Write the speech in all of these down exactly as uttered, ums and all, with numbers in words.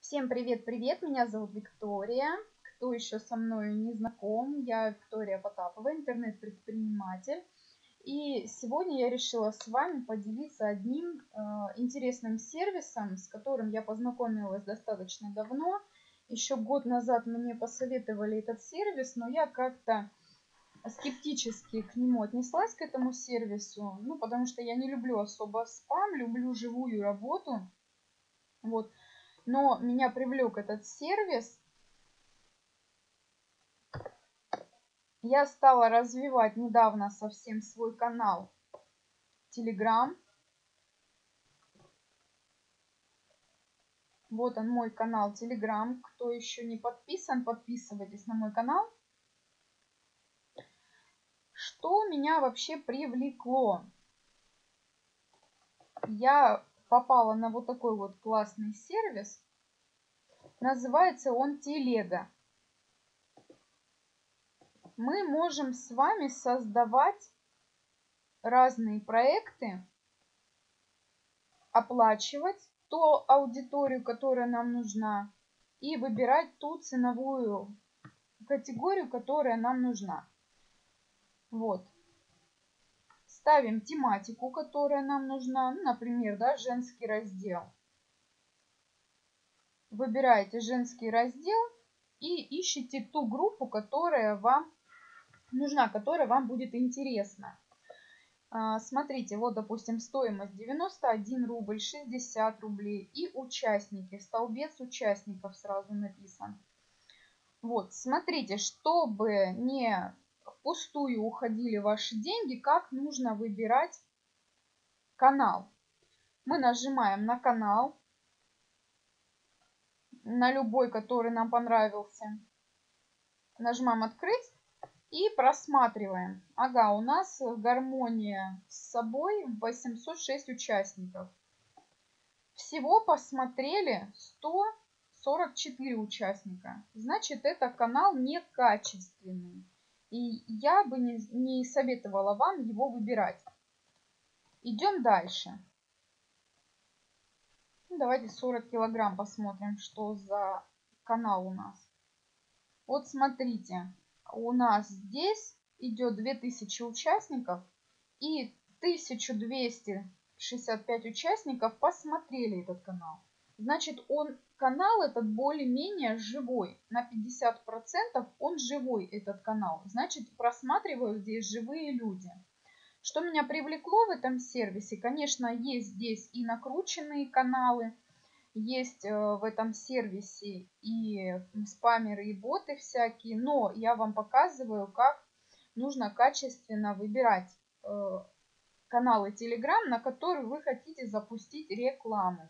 Всем привет-привет, меня зовут Виктория. Кто еще со мной не знаком, я Виктория Потапова, интернет-предприниматель. И сегодня я решила с вами поделиться одним э, интересным сервисом, с которым я познакомилась достаточно давно. Еще год назад мне посоветовали этот сервис, но я как-то скептически к нему отнеслась, к этому сервису. Ну, потому что я не люблю особо спам, люблю живую работу. Вот. Но меня привлек этот сервис. Я стала развивать недавно совсем свой канал Telegram. Вот он, мой канал Telegram. Кто еще не подписан, подписывайтесь на мой канал. Что меня вообще привлекло? Я попала на вот такой вот классный сервис. Называется он Телега. Мы можем с вами создавать разные проекты, оплачивать ту аудиторию, которая нам нужна, и выбирать ту ценовую категорию, которая нам нужна. Вот. Ставим тематику, которая нам нужна, ну, например, да, женский раздел. Выбираете женский раздел и ищите ту группу, которая вам нужна, которая вам будет интересна. Смотрите, вот, допустим, стоимость девяносто один рубль, шестьдесят рублей и участники. Столбец участников сразу написан. Вот, смотрите, чтобы не впустую уходили ваши деньги, как нужно выбирать канал. Мы нажимаем на канал, на любой, который нам понравился. Нажимаем «Открыть». И просматриваем. Ага, у нас гармония с собой восемьсот шесть участников. Всего посмотрели сто сорок четыре участника. Значит, это канал некачественный. И я бы не, не советовала вам его выбирать. Идем дальше. Давайте сорок килограмм посмотрим, что за канал у нас. Вот смотрите. У нас здесь идет две тысячи участников и тысяча двести шестьдесят пять участников посмотрели этот канал. Значит, он, канал этот более-менее живой. На пятьдесят процентов он живой, этот канал. Значит, просматривают здесь живые люди. Что меня привлекло в этом сервисе? Конечно, есть здесь и накрученные каналы. Есть в этом сервисе и спамеры, и боты всякие, но я вам показываю, как нужно качественно выбирать каналы Telegram, на которые вы хотите запустить рекламу.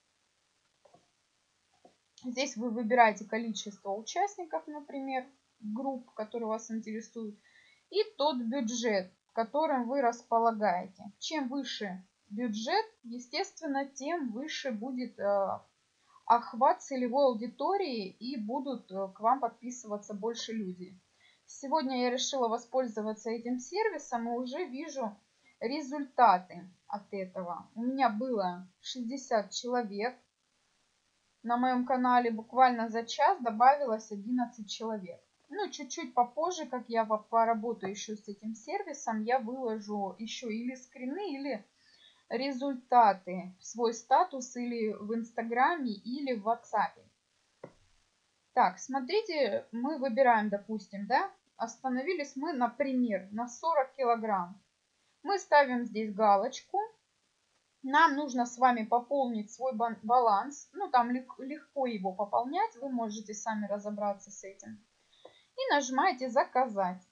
Здесь вы выбираете количество участников, например, групп, которые вас интересуют, и тот бюджет, которым вы располагаете. Чем выше бюджет, естественно, тем выше будет охват целевой аудитории и будут к вам подписываться больше людей. Сегодня я решила воспользоваться этим сервисом и уже вижу результаты от этого. У меня было шестьдесят человек. На моем канале буквально за час добавилось одиннадцать человек. Ну, чуть-чуть попозже, как я поработаю еще с этим сервисом, я выложу еще или скрины, или результаты в свой статус или в Инстаграме, или в WhatsApp. Так, смотрите, мы выбираем, допустим, да, остановились мы, например, на сорок килограмм. Мы ставим здесь галочку. Нам нужно с вами пополнить свой баланс. Ну, там легко его пополнять, вы можете сами разобраться с этим. И нажимаете «Заказать».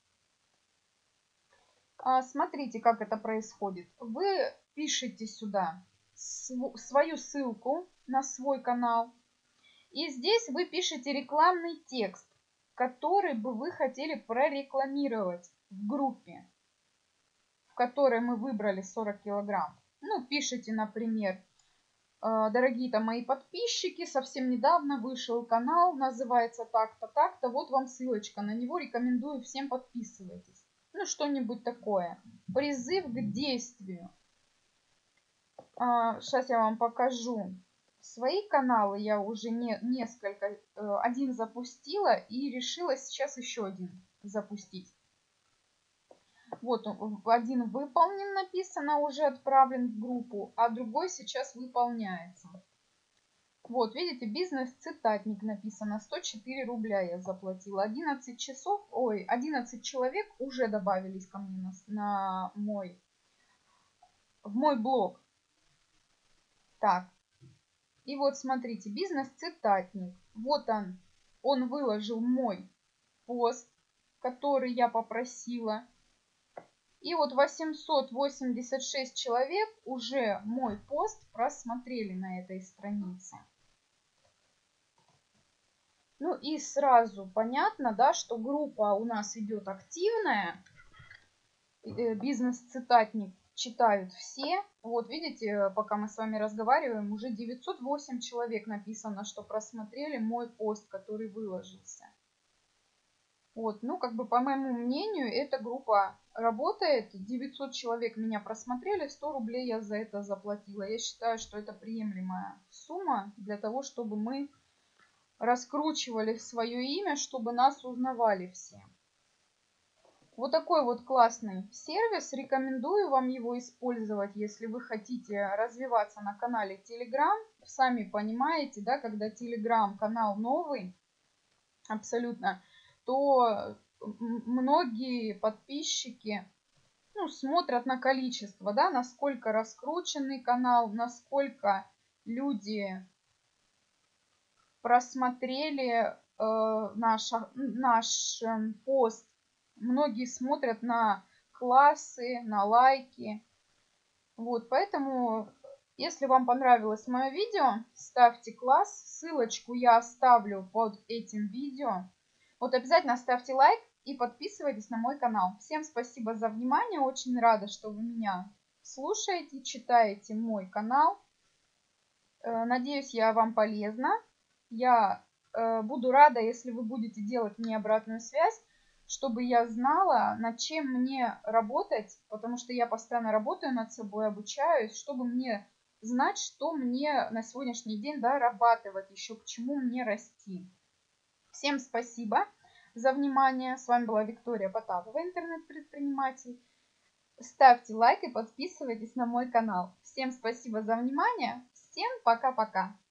Смотрите, как это происходит. Вы пишите сюда свою ссылку на свой канал. И здесь вы пишете рекламный текст, который бы вы хотели прорекламировать в группе, в которой мы выбрали сорок килограмм. Ну, пишите, например, дорогие-то мои подписчики, совсем недавно вышел канал, называется так-то, так-то. Вот вам ссылочка на него, рекомендую всем, подписывайтесь. Ну, что-нибудь такое. Призыв к действию. Сейчас я вам покажу свои каналы я уже не, несколько, один запустила и решила сейчас еще один запустить. Вот один выполнен, написано, уже отправлен в группу, а другой сейчас выполняется. Вот, видите, бизнес-цитатник написано, сто четыре рубля я заплатила. одиннадцать часов, ой, одиннадцать человек уже добавились ко мне на, на мой, в мой блог. Так, и вот смотрите, бизнес-цитатник. Вот он, он выложил мой пост, который я попросила. И вот восемьсот восемьдесят шесть человек уже мой пост просмотрели на этой странице. Ну и сразу понятно, да, что группа у нас идет активная. Бизнес-цитатник читают все. Вот видите, пока мы с вами разговариваем, уже девятьсот восемь человек написано, что просмотрели мой пост, который выложился. Вот, ну как бы по моему мнению, эта группа работает. девятьсот человек меня просмотрели, сто рублей я за это заплатила. Я считаю, что это приемлемая сумма для того, чтобы мы раскручивали свое имя, чтобы нас узнавали все. Вот такой вот классный сервис. Рекомендую вам его использовать, если вы хотите развиваться на канале Telegram. Сами понимаете, да, когда Telegram канал новый, абсолютно, то многие подписчики, ну, смотрят на количество, да, насколько раскрученный канал, насколько люди просмотрели э, наш, наш э, пост. Многие смотрят на классы, на лайки. Вот, поэтому, если вам понравилось мое видео, ставьте класс. Ссылочку я оставлю под этим видео. Вот обязательно ставьте лайк и подписывайтесь на мой канал. Всем спасибо за внимание. Очень рада, что вы меня слушаете, читаете мой канал. Э, надеюсь, я вам полезна. Я э, буду рада, если вы будете делать мне обратную связь, чтобы я знала, над чем мне работать, потому что я постоянно работаю над собой, обучаюсь, чтобы мне знать, что мне на сегодняшний день дорабатывать, еще к чему мне расти. Всем спасибо за внимание. С вами была Виктория Потапова, интернет-предприниматель. Ставьте лайк и подписывайтесь на мой канал. Всем спасибо за внимание. Всем пока-пока.